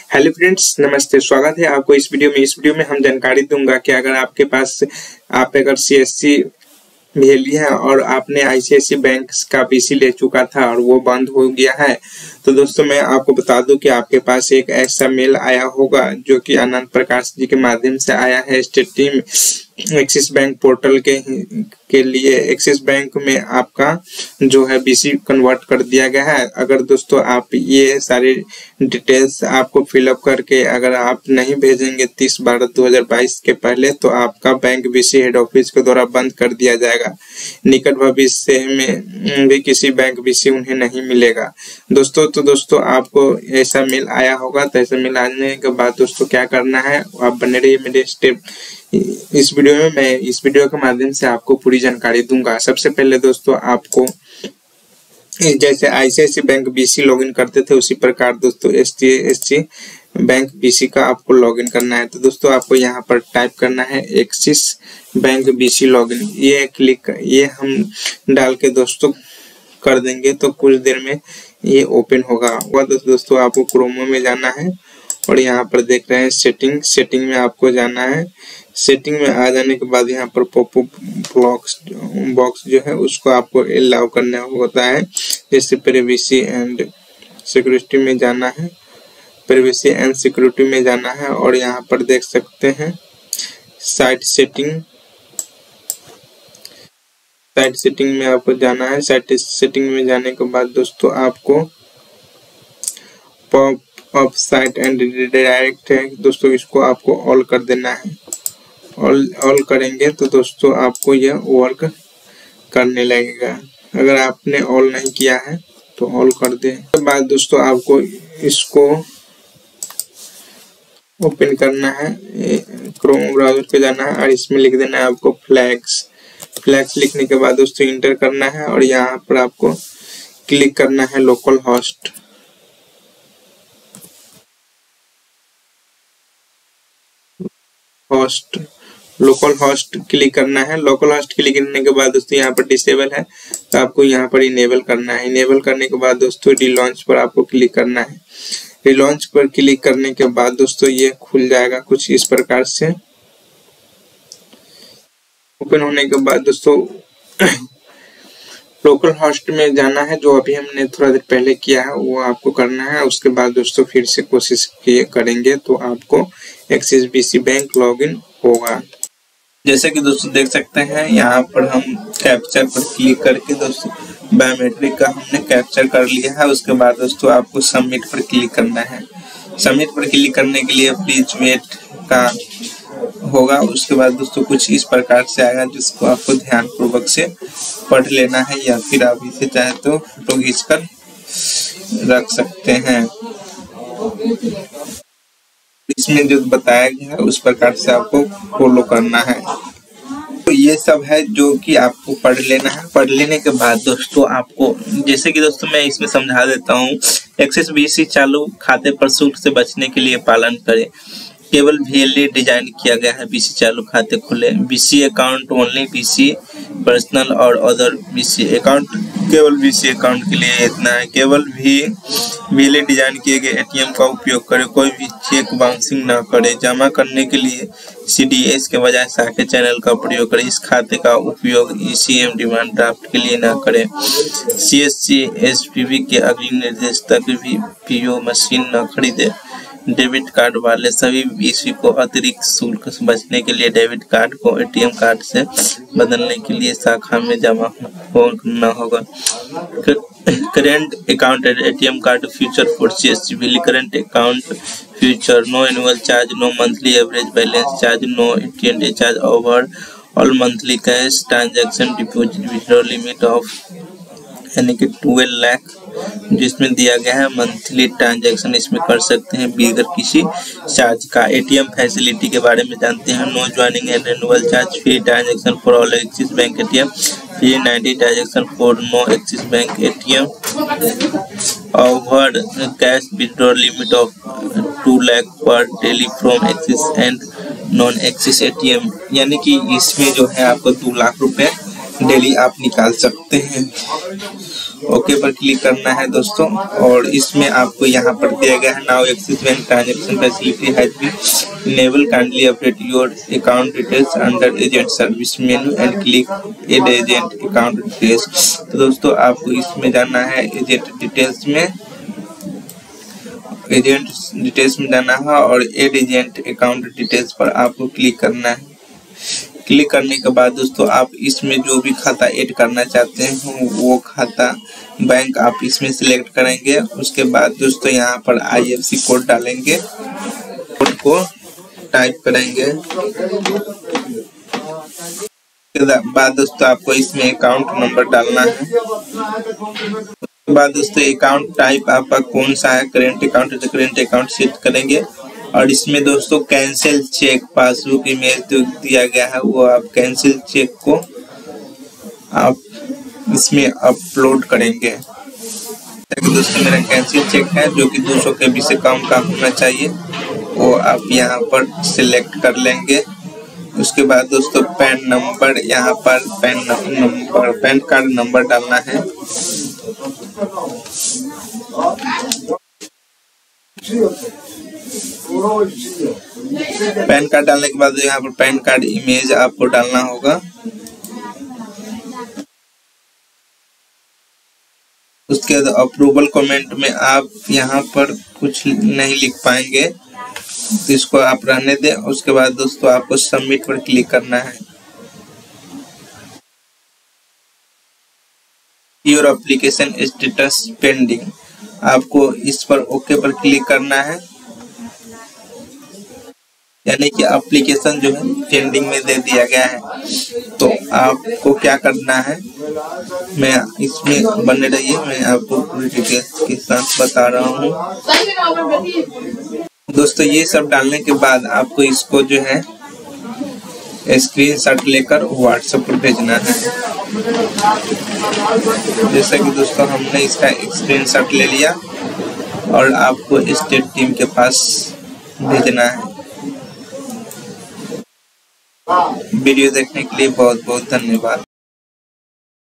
Hello friends, नमस्ते। स्वागत है आपको इस वीडियो में हम जानकारी दूंगा कि अगर आपके पास आप अगर सीएससी भेली है और आपने आईसीआईसी बैंक का पीसी ले चुका था और वो बंद हो गया है, तो दोस्तों मैं आपको बता दूं कि आपके पास एक ऐसा मेल आया होगा जो कि आनंद प्रकाश जी के माध्यम से आया है। State team Axis bank portal के लिए एक्सिस बैंक में आपका जो है बीसी कन्वर्ट कर दिया गया है। अगर दोस्तों आप ये सारी डिटेल्स आपको फिलअप करके अगर आप नहीं भेजेंगे 30/12/2022 के पहले, तो आपका बैंक बीसी हेड ऑफिस के द्वारा बंद कर दिया जाएगा। निकट भविष्य में भी किसी बैंक बीसी उन्हें नहीं मिलेगा दोस्तों। तो दोस्तों आपको ऐसा मेल आया होगा, तो ऐसा मेल आने के बाद दोस्तों क्या करना है, आप बने रहिए मेरे स्टेप इस वीडियो में। मैं इस वीडियो के माध्यम से आपको पूरी जानकारी दूंगा। सबसे पहले दोस्तों आपको जैसे आईसीआईसी बैंक बीसी लॉगिन करते थे उसी प्रकार दोस्तों एचडीएफसी बैंक बीसी का आपको लॉगिन करना है। तो दोस्तों आपको यहाँ पर टाइप करना है एक्सिस बैंक बीसी लॉगिन। ये हम डाल के दोस्तों कर देंगे तो कुछ देर में ये ओपन होगा। दोस्तों आपको क्रोमो में जाना है और यहाँ पर देख रहे हैं सेटिंग में आपको जाना है। सेटिंग में आ जाने के बाद यहाँ पर पॉपअप बॉक्स जो है उसको आपको अलाउ करना होता है। जैसे प्राइवेसी एंड सिक्योरिटी में जाना है, प्राइवेसी एंड सिक्योरिटी में जाना है और यहाँ पर देख सकते हैं साइट सेटिंग में आपको जाना है। साइट सेटिंग में जाने के बाद दोस्तों आपको पॉप साइट एंड रिडायरेक्ट है दोस्तों, इसको आपको ऑल कर देना है। ऑल करेंगे तो दोस्तों आपको यह वर्क करने लगेगा। अगर आपने ऑल नहीं किया है तो ऑल कर दें। उसके बाद दोस्तों आपको इसको ओपन करना है, क्रोम ब्राउजर पे जाना है और इसमें लिख देना है आपको फ्लैक्स लिखने के बाद दोस्तों इंटर करना है और यहाँ पर आपको क्लिक करना है localhost. Localhost click करना है। लोकल होस्ट क्लिक करने के बाद दोस्तों यहाँ पर डिसेबल है तो आपको यहाँ पर इनेबल करना है। इनेबल करने के बाद दोस्तों रिलॉन्च पर आपको क्लिक करना है। रिलॉन्च पर क्लिक करने के बाद दोस्तों ये खुल जाएगा कुछ इस प्रकार से। ओपन होने के बाद दोस्तों लोकल होस्ट में जाना है, जो अभी हमने थोड़ा देर पहले किया है वो आपको करना है। उसके बाद दोस्तों फिर से कोशिश करेंगे तो आपको एक्सिस बीसी बैंक लॉगिन होगा। जैसे कि दोस्तों देख सकते हैं यहाँ पर हम कैप्चर पर क्लिक करके दोस्तों बायोमेट्रिक का हमने कैप्चर कर लिया है। उसके बाद दोस्तों आपको सबमिट पर क्लिक करना है। सबमिट पर क्लिक करने के लिए प्लीज वेट का होगा। उसके बाद दोस्तों कुछ इस प्रकार से आएगा जिसको आपको ध्यान पूर्वक से पढ़ लेना है या फिर आप इसे चाहे तो फोटो खींचकर रख सकते हैं। इसमें जो बताया गया है उस प्रकार से आपको फॉलो करना है। तो ये सब है जो कि आपको पढ़ लेना है। पढ़ लेने के बाद दोस्तों आपको जैसे कि दोस्तों मैं इसमें समझा देता हूँ। एक्सिस बीसी चालू खाते पर शुल्क से बचने के लिए पालन करें। केवल VLE डिजाइन किया गया है। बीसी चालू खाते खुले। BC account only BC personal और अदर बीसी अकाउंट। केवल बीसी अकाउंट के लिए इतना है। केवल VLE डिजाइन किए गए एटीएम का उपयोग करें। कोई भी चेक बाउंसिंग न करे। जमा करने के लिए CDS के बजाय साके चैनल का प्रयोग करें। इस खाते का उपयोग ECM डिमांड ड्राफ्ट के लिए न करें। CSC SPV के अगले निर्देश तक भी PO मशीन न खरीदे। डेबिट कार्ड वाले सभी बीसी को अतिरिक्त शुल्क से बचने के लिए डेबिट कार्ड को एटीएम कार्ड से बदलने के लिए शाखा में जमा करना होगा। Current account ATM card future for CSC bill current account future no annual charge no monthly average balance charge no AT&M charge over all monthly cash transaction deposit withdraw limit of यानी कि 12 लाख जिसमें दिया गया है। Monthly transaction इसमें कर सकते हैं बगैर किसी चार्ज का। एटीएम फैसिलिटी के बारे में जानते हैं। No joining and renewal charge, free transaction for all Axis bank ATM, free 90 transaction for no Axis bank ATM, over cash withdraw limit of 2 lakh per daily from Axis and non Axis ATM. यानी कि इसमें जो है आपको 2 लाख रुपए daily आप निकाल सकते हैं। ओके पर क्लिक करना है दोस्तों। और इसमें आपको यहाँ पर दिया गया है now Axis bank transaction facility has been enable, kindly update your account details under agent service menu and click add agent account details. तो दोस्तों आपको इसमें जाना है एजेंट डिटेल्स में, जाना है और एड एजेंट अकाउंट डिटेल्स पर आपको क्लिक करना है। क्लिक करने के बाद दोस्तों आप इसमें जो भी खाता ऐड करना चाहते हैं वो खाता बैंक आप इसमें सिलेक्ट करेंगे। उसके बाद दोस्तों यहाँ पर IFSC कोड डालेंगे, कोड को टाइप करेंगे। उसके बाद दोस्तों आपको इसमें अकाउंट नंबर डालना है। उसके बाद दोस्तों अकाउंट टाइप आपका कौन सा है, करेंट अकाउंट है, करेंट अकाउंट सेट करेंगे। और इसमें दोस्तों कैंसिल चेक पासबुक इमेज जो दिया गया है वो आप कैंसिल चेक को आप इसमें अपलोड करेंगे। दोस्तों मेरा कैंसिल चेक है जो कि 200 KB से कम का होना चाहिए, वो आप यहाँ पर सिलेक्ट कर लेंगे। उसके बाद दोस्तों पैन नंबर, यहाँ पर पैन कार्ड नंबर डालना है। पैन कार्ड डालने के बाद यहाँ पर पैन कार्ड इमेज आपको डालना होगा। उसके बाद अप्रूवल कमेंट में आप यहाँ पर कुछ नहीं लिख पाएंगे तो इसको आप रहने दें। उसके बाद दोस्तों आपको सबमिट पर क्लिक करना है। योर एप्लीकेशन स्टेटस पेंडिंग, आपको इस पर ओके पर क्लिक करना है, यानी कि एप्लीकेशन जो है पेंडिंग में दे दिया गया है। तो आपको क्या करना है, मैं इसमें बने रहिए, मैं आपको पूरी डिटेल्स के साथ बता रहा हूँ। दोस्तों ये सब डालने के बाद आपको इसको जो है स्क्रीनशॉट लेकर व्हाट्सएप पर भेजना है। जैसा कि दोस्तों हमने इसका स्क्रीनशॉट ले लिया और आपको स्टेट टीम के पास भेजना है। वीडियो देखने के लिए बहुत बहुत धन्यवाद।